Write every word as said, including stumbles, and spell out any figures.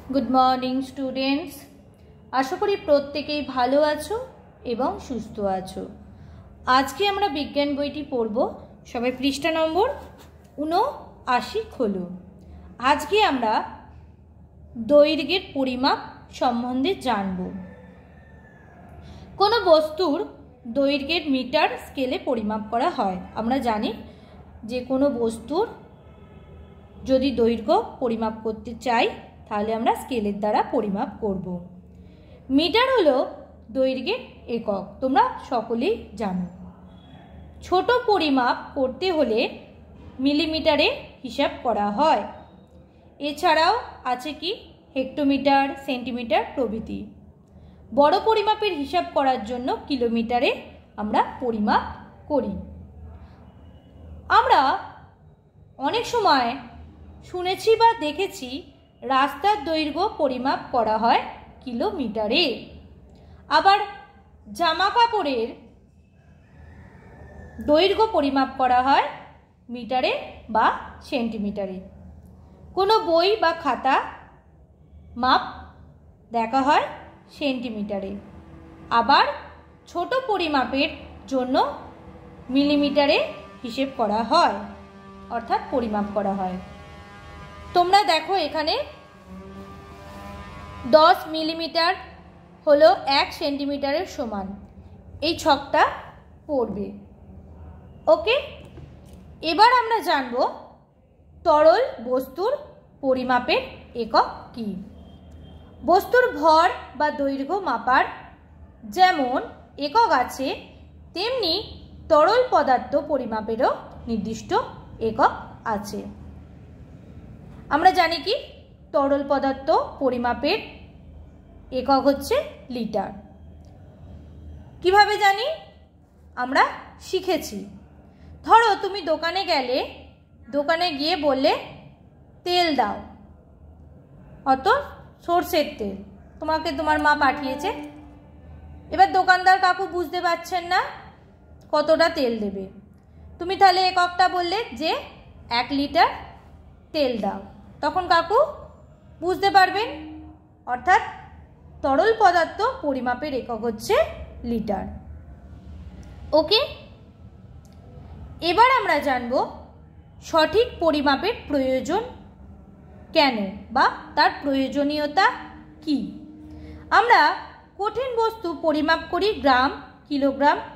Good morning students, आशा करी प्रत्येकेई भालो आछो एवं सुस्थ आछो। आज के आमरा विज्ञान बोईटी पढ़ब। सबाई पृष्ठा नम्बर ऊनआशी खोलो। आज के आमरा दैर्घ्येर परिमाप सम्बन्धे जानब। कोनो बस्तुर दैर्घ्येर मीटार स्केले परिमाप करा हय। आमरा जानी जे कोनो बस्तुर यदि दैर्घ्य परिमाप करते चाই ताहले आमरा स्केलेर द्वारा परिमाप करब। मीटार हलो दैर्घ्येर एकक, तोमरा सकलेई जानो। छोटो परिमाप करते होले मिलिमिटारे हिसाब करा हय। एछाड़ाओ आछे कि हेक्टोमिटार, सेंटिमिटार प्रभृति। बड़ो परिमापेर हिसाब करार जोन्नो किलोमिटारे आमरा परिमाप करी। आमरा अनेक समय शुनेछि बा देखेछि रास्तार दैर्घ्य परिमाप करा हय किलोमिटारे। आबार जामा कापड़ेर दैर्घ्य परिमाप करा हय मिटारे बा सेंटिमिटारे। कोनो बोई बा खाता माप देखा हय सेंटिमिटारे। आबार छोटो परिमापेर जोन्नो मिलिमिटारे हिसेब करा हय अर्थात परिमाप करा हय। तोमरा देखो एखाने दस मिलिमिटार हलो एक सेंटिमिटारेर समान। এই ছকটা পড়বে। ओके, এবার আমরা জানব তরল বস্তুর পরিমাপের একক কি। বস্তুর ভর বা দৈর্ঘ্য মাপার যেমন একক আছে তেমনি তরল পদার্থ পরিমাপেরও নির্দিষ্ট একক আছে। আমরা জানি কি তরল পদার্থ পরিমাপের একক হচ্ছে লিটার। কিভাবে জানি? আমরা শিখেছি। ধরো তুমি দোকানে গেলে, দোকানে গিয়ে বললে তেল দাও, অত সরষের তেল তোমাকে তোমার মা পাঠিয়েছে। এবার দোকানদার কাকু বুঝতে পারছেন না কতটা তেল দেবে। তুমি তাহলে এককটা বললে যে এক লিটার তেল দাও, তখন কাকু বুঝতে পারবেন। অর্থাৎ তরল পদার্থ পরিমাপের একক হচ্ছে লিটার। ওকে, এবার আমরা জানব সঠিক পরিমাপের প্রয়োজন কেন বা তার প্রয়োজনীয়তা কি। আমরা কঠিন বস্তু পরিমাপ করি গ্রাম, কিলোগ্রাম